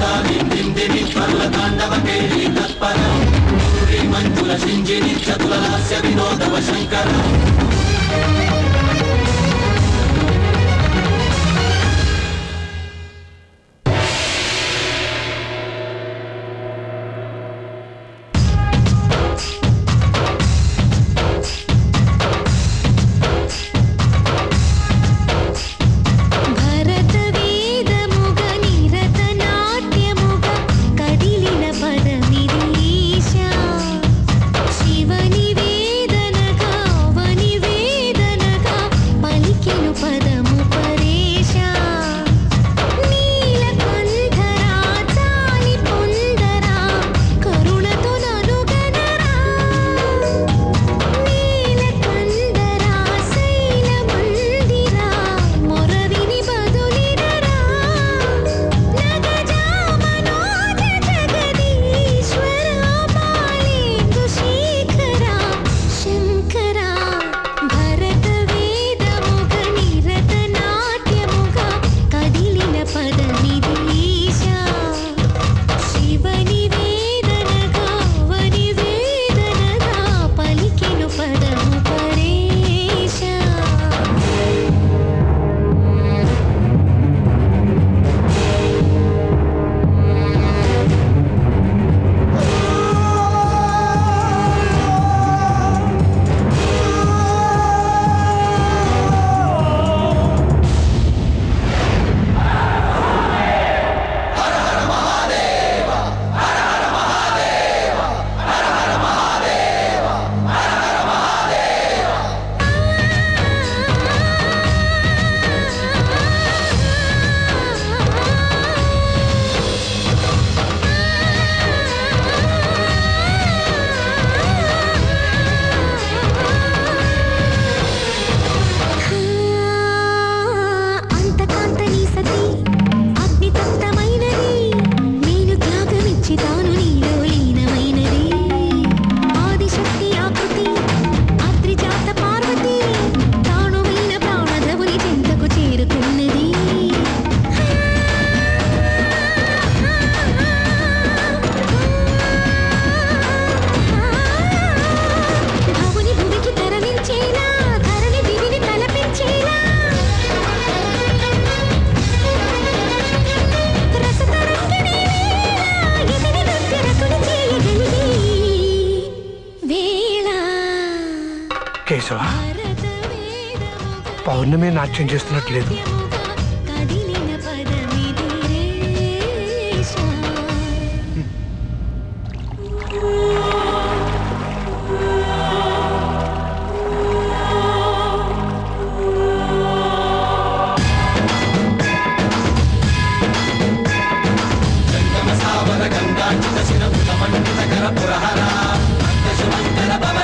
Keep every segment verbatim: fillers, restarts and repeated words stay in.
కేశవ పౌర్ణమి నాట్యం చేస్తున్నట్లేదు.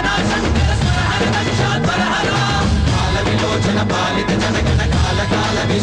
పాలిత జనగణ కాల కాల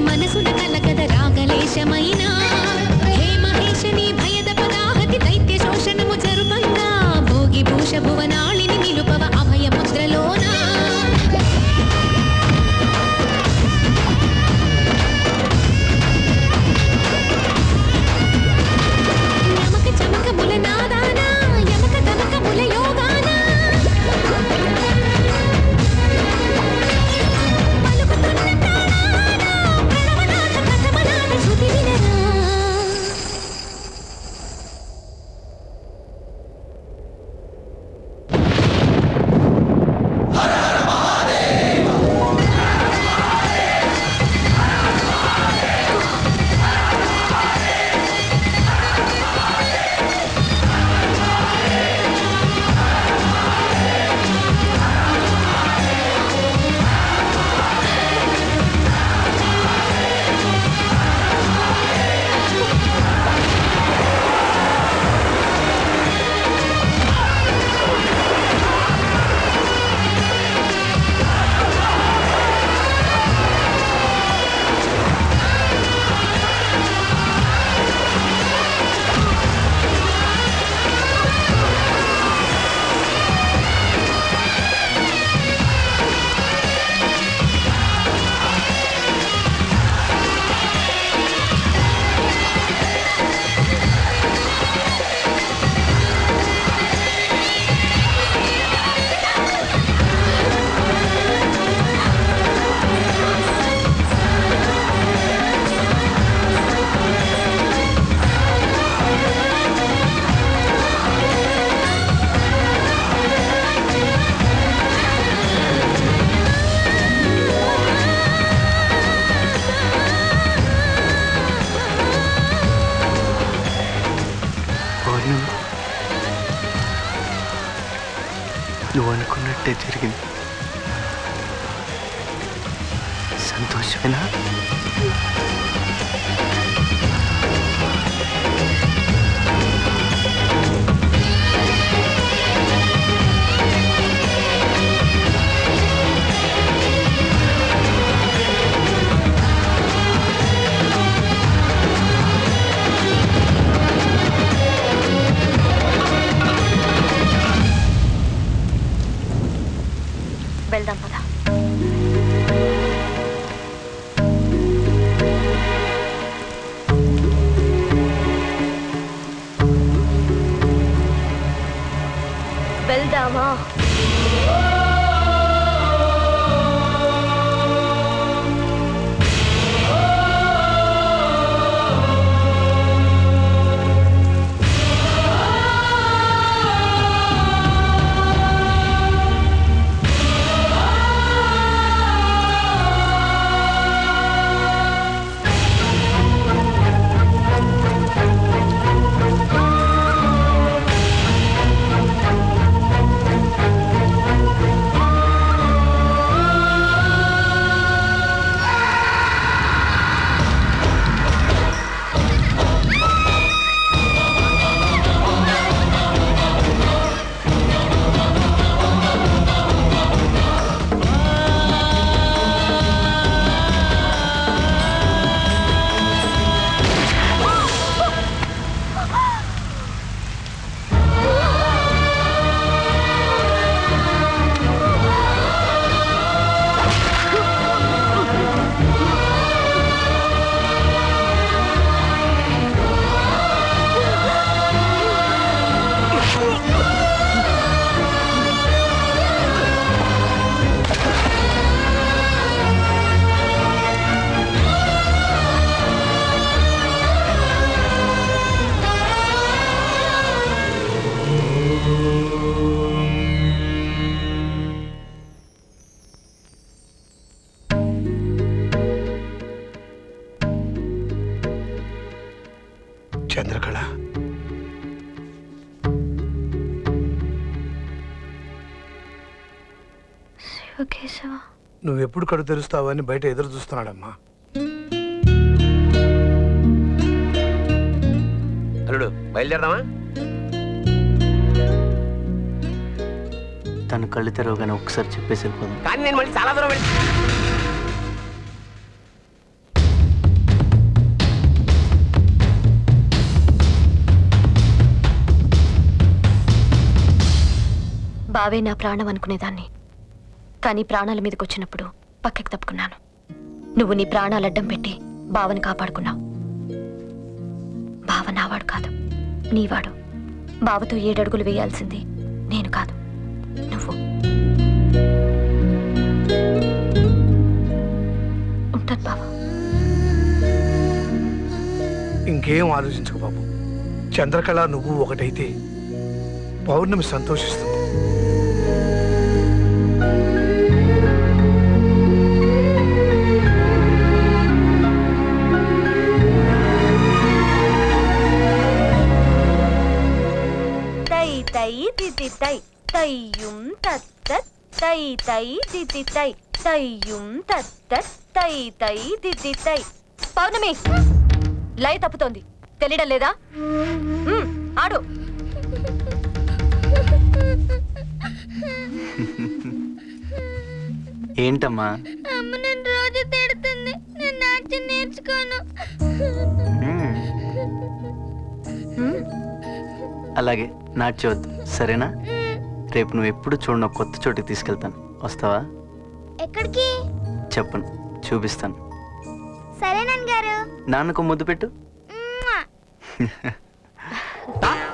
మనసున కలకద రాగలేశమైన హే మహేశని భయద పదాహతి దైత్య శోషణము జరుపంగా భోగి భూష భువనాళిని నిలుపవ అభయ ముద్రలోన యమక చమకముల నాదాన యమక తమకముల యోగాన నువ్వు అనుకున్నట్టే జరిగింది. సంతోషమేనా? వెళ్దాం పద. వెళ్దామా? చంద్రకళ, శివకేశవ, నువ్వెప్పుడు కడు తెరుస్తావని బయట ఎదురు చూస్తున్నాడమ్మా. అల్లుడు బయలుదేరదామా? తను కళ్ళు తెరవగానే ఒకసారి చెప్పేసి వెళ్ళిపోదాం. కానీ నేను మళ్ళీ చాలా దూరం వెళ్ళి బావే నా ప్రాణం అనుకునేదాన్ని. కానీ ప్రాణాల మీదకి వచ్చినప్పుడు పక్కకి తప్పుకున్నాను. నువ్వు నీ ప్రాణాలు అడ్డం పెట్టి బావని కాపాడుకున్నావు. బావ నావాడు కాదు, నీవాడు. బావతో ఏడడుగులు వేయాల్సింది నేను కాదు, నువ్వు. ఉంటాను బావ. ఇంకేం ఆలోచించకు బాబు. చంద్రకళ నువ్వు ఒకటైతే పౌర్ణమి సంతోషిస్తుంది. తై తై దిది తై తయ్యుం తత్తత్ తై తై దిది తై తయ్యుం తత్తత్ తై తై దిది తై. పౌర్ణమి, లయ తప్పుతోంది, తెలియడం లేదా? ఉమ్, ఆడు. ఏంటమ్మా? అమ్మ నన్ను రోజు తిడుతుంది, నేను నాట్యం నేర్చుకోను. అలాగే నాట్యవద్దు, సరేనా? రేపు నువ్వు ఎప్పుడు చూడను కొత్త చోటుకి తీసుకెళ్తాను, వస్తావా? ఎక్కడికి? చెప్పను, చూపిస్తాను. సరే నాన్నగారు. నాన్నకు ముద్దు పెట్టు.